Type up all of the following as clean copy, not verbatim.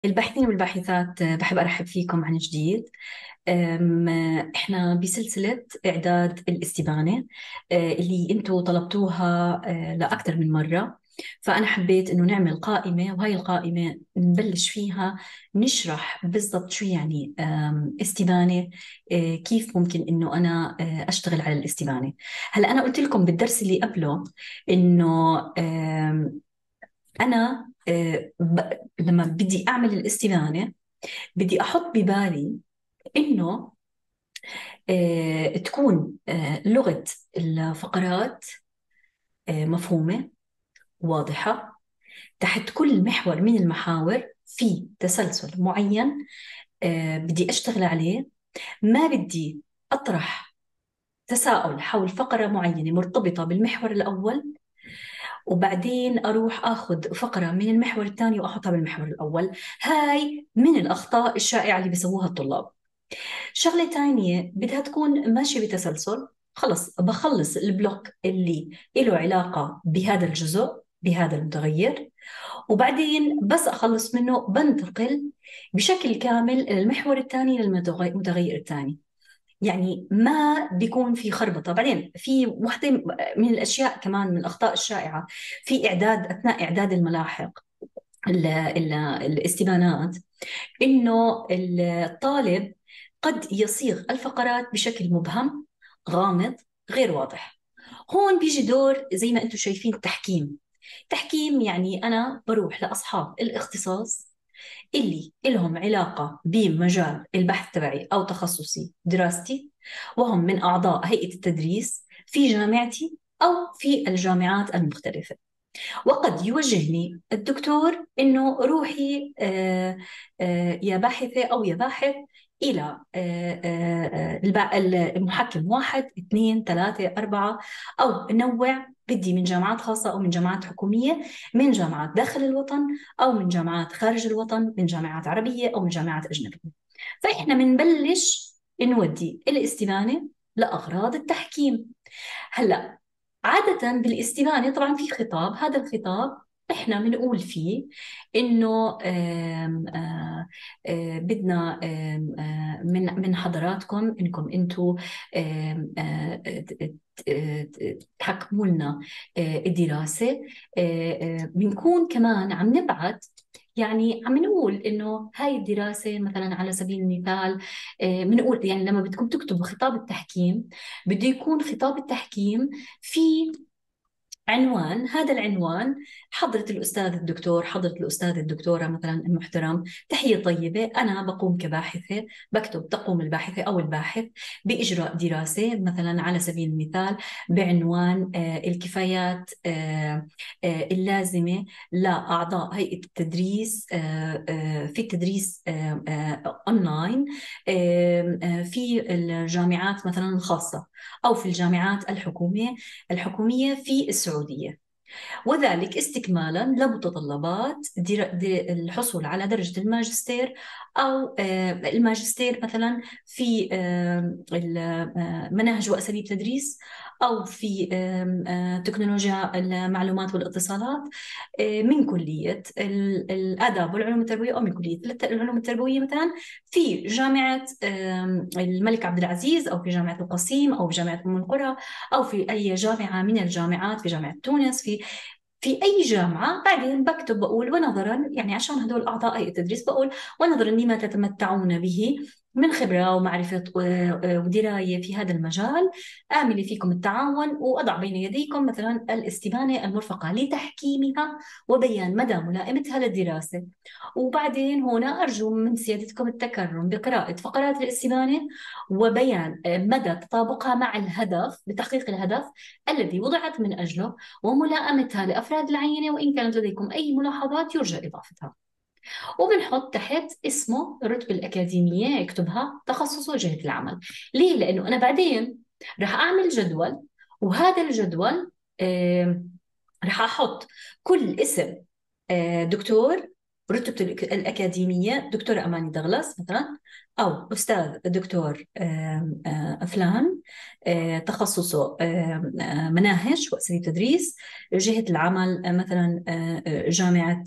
الباحثين والباحثات، بحب أرحب فيكم عن جديد. إحنا بسلسلة إعداد الاستبانة، اللي أنتوا طلبتوها لأكثر من مرة. فأنا حبيت إنه نعمل قائمة، وهي القائمة نبلش فيها نشرح بالضبط شو يعني استبانة. كيف ممكن إنه أنا أشتغل على الاستبانة. هلأ أنا قلت لكم بالدرس اللي قبله إنه أنا لما بدي أعمل الاستبانة بدي أحط ببالي إنه تكون لغة الفقرات مفهومة واضحة. تحت كل محور من المحاور في تسلسل معين بدي أشتغل عليه. ما بدي أطرح تساؤل حول فقرة معينة مرتبطة بالمحور الأول، وبعدين أروح أخذ فقرة من المحور الثاني وأحطها بالمحور الأول. هاي من الأخطاء الشائعة اللي بيسووها الطلاب. شغلة تانية بدها تكون ماشية بتسلسل. خلص بخلص البلوك اللي له علاقة بهذا الجزء، بهذا المتغير، وبعدين بس أخلص منه بنتقل بشكل كامل للمحور الثاني، للمتغير الثاني. يعني ما بيكون في خربطة. بعدين في وحدة من الأشياء كمان من الأخطاء الشائعة في أثناء إعداد الملاحق، الاستبانات، إنه الطالب قد يصيغ الفقرات بشكل مبهم، غامض، غير واضح. هون بيجي دور زي ما أنتم شايفين التحكيم. تحكيم يعني أنا بروح لأصحاب الاختصاص اللي إلهم علاقة بمجال البحث تبعي أو تخصصي دراستي، وهم من أعضاء هيئة التدريس في جامعتي أو في الجامعات المختلفة. وقد يوجهني الدكتور إنه روحي يا باحثة أو يا باحث إلى المحكم واحد اثنين ثلاثة أربعة، أو نوع، بدي من جامعات خاصة أو من جامعات حكومية، من جامعات داخل الوطن أو من جامعات خارج الوطن، من جامعات عربية أو من جامعات أجنبية. فإحنا بنبلش نودي الاستبانة لأغراض التحكيم. هلأ عادة بالاستبانة طبعا في خطاب، هذا الخطاب احنا بنقول فيه انه بدنا من حضراتكم انكم انتم تحكموا لنا الدراسة. بنكون كمان عم نبعث، يعني عم نقول انه هاي الدراسة مثلا على سبيل المثال. بنقول يعني لما بدكم تكتبوا خطاب التحكيم بده يكون خطاب التحكيم في عنوان. هذا العنوان: حضرة الأستاذ الدكتور، حضرة الأستاذ الدكتورة مثلا المحترم، تحية طيبة، أنا بقوم كباحثة، بكتب تقوم الباحثة أو الباحث بإجراء دراسة مثلا على سبيل المثال بعنوان الكفايات اللازمة لأعضاء هيئة التدريس في التدريس أونلاين في الجامعات مثلا الخاصة أو في الجامعات الحكومية في السعودية، وذلك استكمالا لمتطلبات الحصول على درجة الماجستير أو الماجستير مثلا في مناهج وأساليب تدريس، أو في تكنولوجيا المعلومات والاتصالات، من كلية الآداب والعلوم التربوية، أو من كلية العلوم التربوية مثلا في جامعة الملك عبد العزيز، أو في جامعة القصيم، أو في جامعة أم القرى، أو في أي جامعة من الجامعات، في جامعة تونس، في أي جامعة. بعدين بكتب بقول ونظرا، يعني عشان هدول أعضاء هيئة التدريس، بقول ونظرا لما تتمتعون به من خبرة ومعرفة ودراية في هذا المجال، آمل فيكم التعاون وأضع بين يديكم مثلا الاستبانة المرفقة لتحكيمها وبيان مدى ملائمتها للدراسة. وبعدين هنا أرجو من سيادتكم التكرم بقراءة فقرات الاستبانة وبيان مدى تطابقها مع الهدف، بتحقيق الهدف الذي وضعت من أجله، وملائمتها لأفراد العينة، وإن كانت لديكم أي ملاحظات يرجى إضافتها. وبنحط تحت اسمه، الرتبة الأكاديمية يكتبها، تخصصه، جهة العمل. ليه؟ لأنه أنا بعدين رح أعمل جدول، وهذا الجدول آه، رح أحط كل اسم دكتور رتبته الأكاديمية دكتورة أماني دغلس مثلا، أو أستاذ دكتور فلان، تخصصه مناهج وأساليب تدريس، جهة العمل مثلا جامعة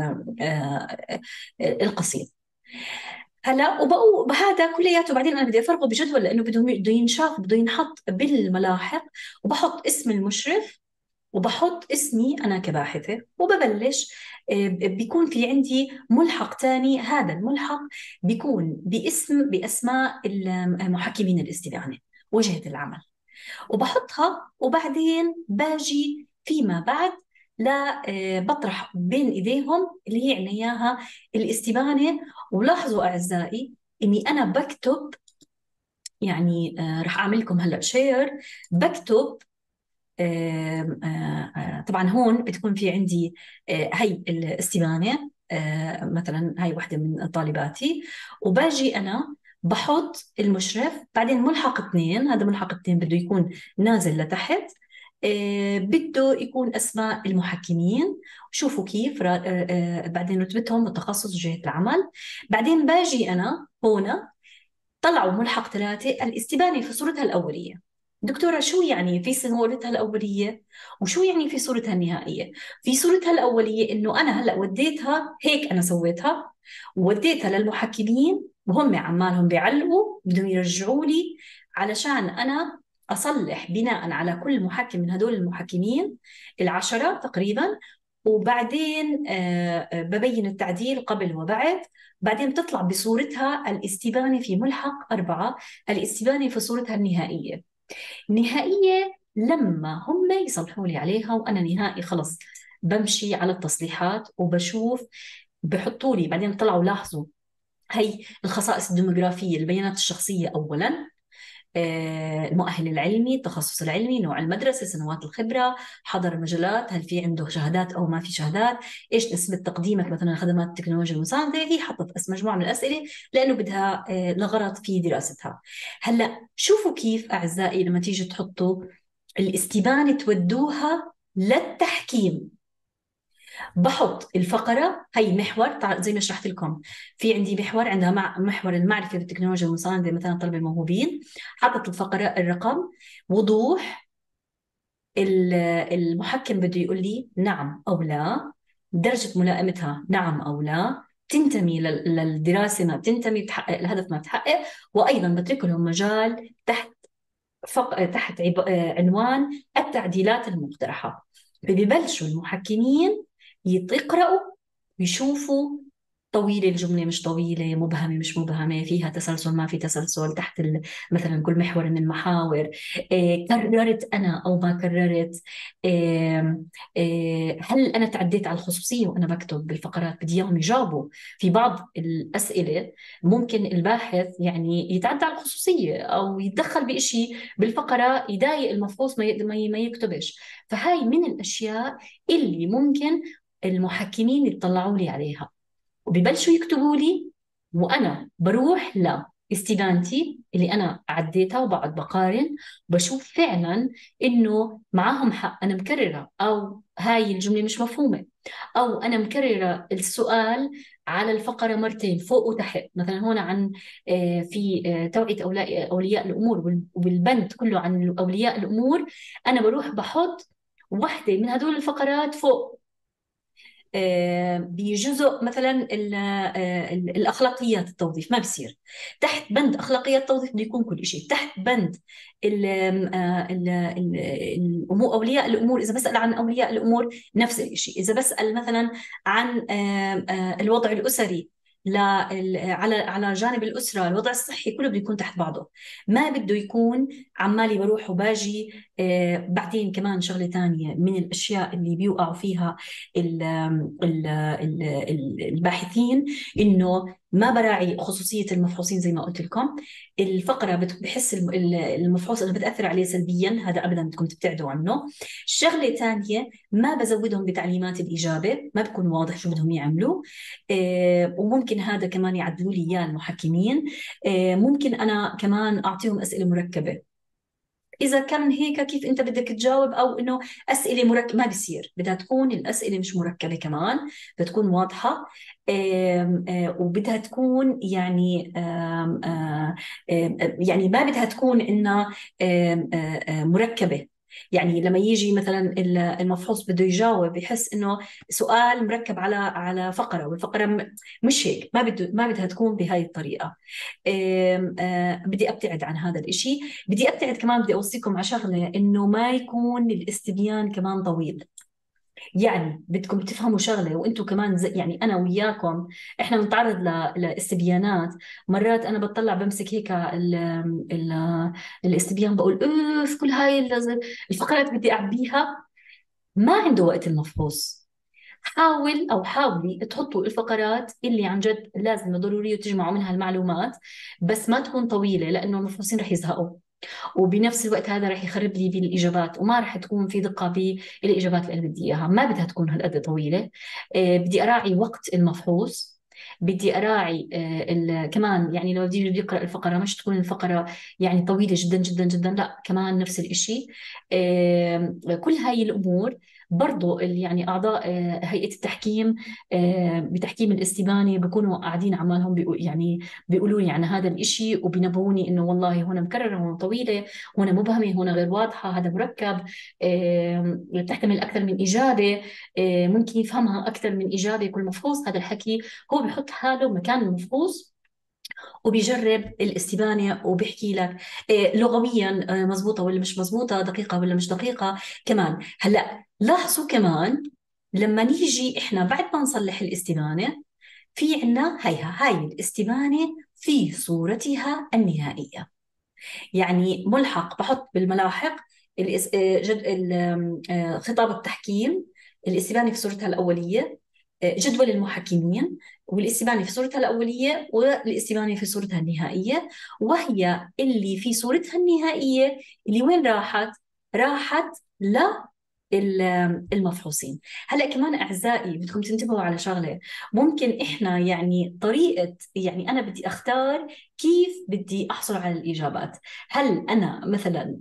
القصيم. هلا وبقوا بهذا كلياته، بعدين انا بدي افرغه بجدول لانه بده ينشاف، بده ينحط بالملاحق، وبحط اسم المشرف، وبحط اسمي أنا كباحثة، وببلش بيكون في عندي ملحق تاني. هذا الملحق بيكون بأسماء المحكمين الاستدانة وجهة العمل، وبحطها، وبعدين باجي فيما بعد لا بطرح بين إيديهم اللي هي عنا إياها الاستبانة. ولاحظوا أعزائي إني أنا بكتب، يعني رح أعمل لكم هلأ شير، بكتب طبعا هون بتكون في عندي هي الاستبانة، مثلا هاي وحدة من طالباتي، وباجي أنا بحط المشرف، بعدين ملحق اثنين، هذا ملحق اثنين بده يكون نازل لتحت، بده يكون أسماء المحكمين. شوفوا كيف بعدين رتبتهم وتخصص جهة العمل. بعدين باجي أنا هنا طلعوا ملحق ثلاثة الاستبانة في صورتها الأولية. دكتورة شو يعني في صورتها الأولية وشو يعني في صورتها النهائية؟ في صورتها الأولية إنه أنا هلأ وديتها هيك، أنا سويتها ووديتها للمحكمين، وهم عمالهم بيعلقوا بدهم يرجعوا لي علشان أنا أصلح بناء على كل محكم من هدول المحكمين العشرة تقريبا. وبعدين ببين التعديل قبل وبعد. بعدين بتطلع بصورتها الاستبانة في ملحق أربعة، الاستبانة في صورتها النهائية. النهائية لما هم يصلحوا لي عليها وأنا نهائي خلص، بمشي على التصليحات وبشوف، بحطوا لي بعدين طلعوا لاحظوا هي الخصائص الديموغرافية، البيانات الشخصية أولا، المؤهل العلمي، التخصص العلمي، نوع المدرسة، سنوات الخبرة، حضر مجالات، هل في عنده شهادات أو ما في شهادات، إيش نسبة تقديمك مثلا خدمات التكنولوجيا المساندة. هي حطت مجموعة من الأسئلة لأنه بدها لغرض في دراستها. هلأ شوفوا كيف أعزائي لما تيجي تحطوا الاستبانة تودوها للتحكيم. بحط الفقرة هي محور، زي ما شرحت لكم، في عندي محور عندها محور المعرفة بالتكنولوجيا المساندة مثلا الطلبة الموهوبين، حطت الفقرة الرقم، وضوح، المحكم بده يقول لي نعم أو لا، درجة ملائمتها نعم أو لا، تنتمي للدراسة ما بتنتمي، بتحقق الهدف ما بتحقق. وأيضا بترك لهم مجال تحت تحت عنوان التعديلات المقترحة. فبيبلشوا المحكمين يقرأوا ويشوفوا طويلة الجملة مش طويلة، مبهمة مش مبهمة، فيها تسلسل ما في تسلسل، تحت مثلا كل محور من المحاور، كررت أنا أو ما كررت، هل أنا تعديت على الخصوصية وأنا بكتب بالفقرات. بدي إياهم يجاوبوا في بعض الأسئلة، ممكن الباحث يعني يتعدى على الخصوصية أو يتدخل بإشي بالفقرة يضايق المفحوص ما يكتبش. فهاي من الأشياء اللي ممكن المحكمين يطلعوا لي عليها وبيبلشوا يكتبوا لي، وأنا بروح لاستبانتي اللي أنا عديتها وبقعد بقارن، بشوف فعلا إنه معاهم حق، أنا مكررة أو هاي الجملة مش مفهومة، أو أنا مكررة السؤال على الفقرة مرتين فوق وتحت. مثلا هون عن في توعية أولياء الأمور، والبند كله عن أولياء الأمور، أنا بروح بحط واحدة من هدول الفقرات فوق بجزء مثلا الأخلاقيات التوظيف ما بصير. تحت بند أخلاقيات التوظيف بده يكون كل شيء. تحت بند أولياء الأمور، إذا بسأل عن أولياء الأمور نفس الشيء. إذا بسأل مثلا عن الوضع الأسري، على جانب الأسرة، الوضع الصحي، كله بده يكون تحت بعضه. ما بده يكون عمالي بروح وباجي. بعدين كمان شغلة تانية من الأشياء اللي بيوقعوا فيها الباحثين، إنه ما براعي خصوصية المفحوصين زي ما قلت لكم. الفقرة بحس المفحوص إنه بتأثر عليه سلبيا، هذا أبدا بدكم تبتعدوا عنه. شغلة ثانية، ما بزودهم بتعليمات الإجابة، ما بكون واضح شو بدهم يعملوا. وممكن هذا كمان يعدلوا لي إياه المحكمين. ممكن أنا كمان أعطيهم أسئلة مركبة، إذا كان هيك كيف أنت بدك تجاوب، أو إنه أسئلة مركبة، ما بصير. بدها تكون الأسئلة مش مركبة كمان، بدها تكون واضحة. وبدها تكون يعني يعني ما بدها تكون إنها مركبة. يعني لما يجي مثلا المفحوص بده يجاوب بحس انه سؤال مركب على فقره، والفقره مش هيك، ما بدها تكون بهاي الطريقه. بدي ابتعد عن هذا الاشي. بدي ابتعد كمان، بدي اوصيكم على شغله، انه ما يكون الاستبيان كمان طويل. يعني بدكم تفهموا شغله وانتم كمان، زي يعني انا وياكم احنا بنتعرض لاستبيانات. مرات انا بطلع بمسك هيك ال الاستبيان، بقول اوف كل هاي الفقرات بدي اعبيها. ما عنده وقت المفحوص. حاول أو حاولي تحطوا الفقرات اللي عن جد لازم ضروري تجمعوا منها المعلومات، بس ما تكون طويلة، لأنه المفحوصين رح يزهقوا. وبنفس الوقت هذا رح يخرب لي بالإجابات، وما رح تكون في دقة بالإجابات اللي أنا بدي إياها. ما بدها تكون هالقد طويلة. بدي أراعي وقت المفحوص. بدي أراعي كمان، يعني لو بدي يقرأ الفقرة، مش تكون الفقرة يعني طويلة جدا جدا جدا، لا كمان نفس الإشي. كل هاي الأمور برضو يعني أعضاء هيئة التحكيم بتحكيم الاستبانة بيكونوا قاعدين عمالهم يعني بيقولوا لي عن هذا الإشي، وبينبهوني إنه والله هنا مكررة، هنا طويلة، هنا مبهمة، هنا غير واضحة، هذا مركب، تحتمل أكثر من إجابة، ممكن يفهمها أكثر من إجابة كل مفحوص. هذا الحكي هو بحط حاله مكان المفحوص، وبيجرب الاستبانة وبيحكي لك لغويا مزبوطة ولا مش مزبوطة، دقيقة ولا مش دقيقة. كمان هلأ لاحظوا كمان، لما نيجي إحنا بعد ما نصلح الاستبانة، في عنا هاي الاستبانة في صورتها النهائية. يعني ملحق بحط بالملاحق خطاب التحكيم، الاستبانة في صورتها الأولية، جدول المحكمين، والاستبانة في صورتها الأولية، والاستبانة في صورتها النهائية. وهي اللي في صورتها النهائية اللي وين راحت؟ راحت المفحوصين. هلا كمان اعزائي بدكم تنتبهوا على شغله. ممكن احنا يعني طريقه، يعني انا بدي اختار كيف بدي احصل على الاجابات. هل انا مثلا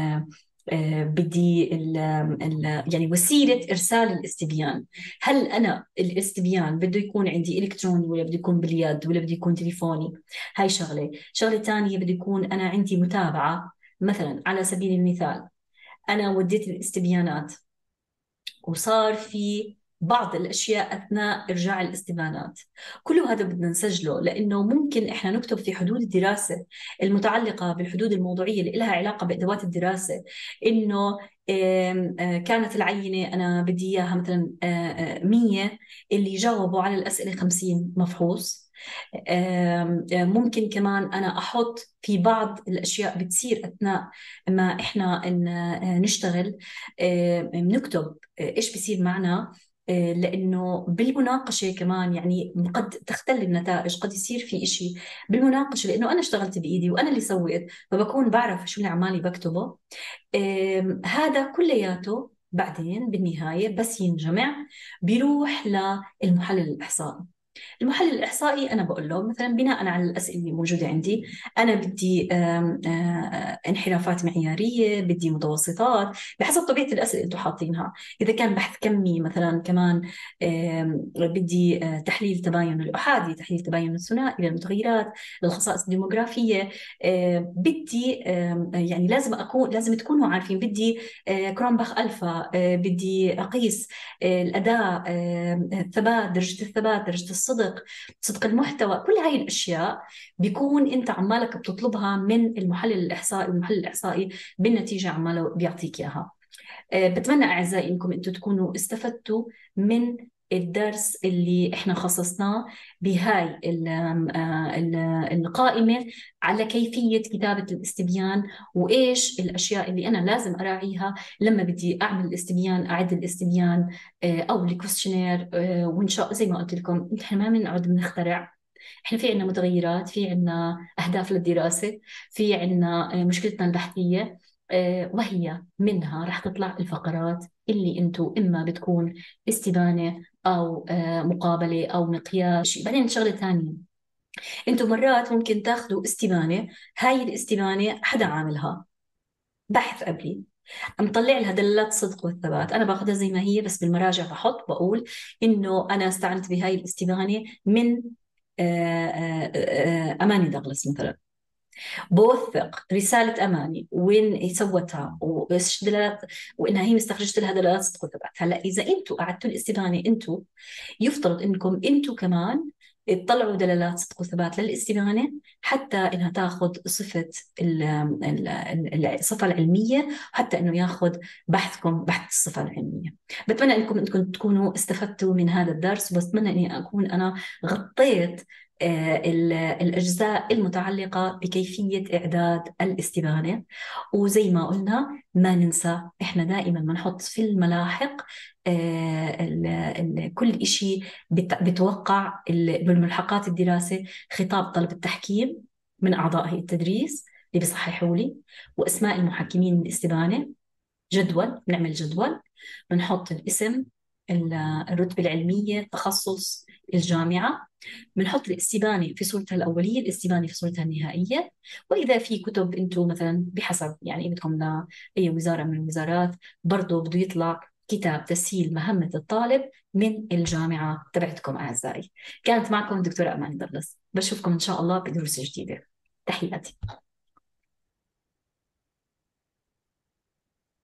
بدي يعني وسيله ارسال الاستبيان، هل انا الاستبيان بده يكون عندي الكتروني، ولا بده يكون باليد، ولا بده يكون تليفوني؟ هاي شغله ثانيه، بده يكون انا عندي متابعه. مثلا على سبيل المثال، أنا وديت الاستبيانات وصار في بعض الأشياء أثناء إرجاع الاستبيانات، كل هذا بدنا نسجله، لأنه ممكن إحنا نكتب في حدود الدراسة المتعلقة بالحدود الموضوعية اللي لها علاقة بأدوات الدراسة، إنه كانت العينة أنا بدي إياها مثلا 100، اللي جاوبوا على الأسئلة 50 مفحوص. ممكن كمان أنا أحط في بعض الأشياء بتصير أثناء ما إحنا نشتغل، بنكتب إيش بيصير معنا. لأنه بالمناقشة كمان يعني قد تختل النتائج، قد يصير في إشي بالمناقشة، لأنه أنا اشتغلت بإيدي وأنا اللي سويت، فبكون بعرف شو اللي عمالي بكتبه. هذا كلياته بعدين بالنهاية بس ينجمع بيروح للمحلل الإحصائي. المحلل الإحصائي أنا بقول له مثلا بناء على الأسئلة اللي موجودة عندي، أنا بدي انحرافات معيارية، بدي متوسطات، بحسب طبيعة الأسئلة اللي أنتم حاطينها. إذا كان بحث كمي مثلا كمان بدي تحليل تباين الأحادي، تحليل تباين الثنائي للمتغيرات، للخصائص الديموغرافية. بدي يعني لازم تكونوا عارفين، بدي كرونباخ ألفا، بدي أقيس الأداء، الثبات، درجة الثبات، درجة الصدق، صدق المحتوى. كل هاي الأشياء بيكون أنت عمالك بتطلبها من المحلل الإحصائي، والمحلل الإحصائي بالنتيجة عماله بيعطيك إياها. بتمنى أعزائي إنكم أنتم تكونوا استفدتوا من الدرس اللي إحنا خصصناه بهاي القائمة على كيفية كتابة الاستبيان، وإيش الأشياء اللي أنا لازم أراعيها لما بدي أعمل الاستبيان، أعد الاستبيان أو الكوستشنير. وإن شاء الله زي ما قلت لكم، إحنا ما بنقعد بنخترع. احنا في عنا متغيرات، في عنا أهداف للدراسة، في عنا مشكلتنا البحثية، وهي منها رح تطلع الفقرات اللي انتو إما بتكون استبانة أو مقابلة أو مقياس. بعدين شغلة ثانية، انتو مرات ممكن تاخذوا استبانة، هاي الاستبانة حدا عاملها، بحث قبلي، مطلع لها دلالات الصدق والثبات، انا باخذها زي ما هي، بس بالمراجع بحط بقول انه انا استعنت بهاي الاستبانه من اماني دغلس مثلا، بوثق رسالة أماني وين سوتها وإيش دلالات، وإنها هي مستخرجت لها دلالات صدق وثبات. هلا إذا أنتم قعدتوا الاستبانة، أنتم يفترض انكم انتم كمان تطلعوا دلالات صدق وثبات للاستبانه، حتى انها تاخذ صفه الصفه العلميه، وحتى انه ياخذ بحثكم بحث الصفه العلميه. بتمنى انكم تكونوا استفدتوا من هذا الدرس، وبتمنى اني اكون انا غطيت الأجزاء المتعلقة بكيفية إعداد الاستبانة. وزي ما قلنا ما ننسى إحنا دائما بنحط في الملاحق كل إشي بتوقع بالملحقات الدراسة، خطاب طلب التحكيم من أعضاء هيئة التدريس اللي بيصححوا لي، وأسماء المحكمين من الاستبانة، جدول، بنعمل جدول بنحط الاسم، الرتبة العلمية، تخصص الجامعة، بنحط الاستبانة في صورتها الأولية، الاستبانة في صورتها النهائية. وإذا في كتب أنتم مثلا بحسب يعني بدكم لأي وزارة من الوزارات، برضو بده يطلع كتاب تسهيل مهمة الطالب من الجامعة تبعتكم أعزائي. كانت معكم الدكتورة أماني ضرلس، بشوفكم إن شاء الله بدروس جديدة. تحياتي.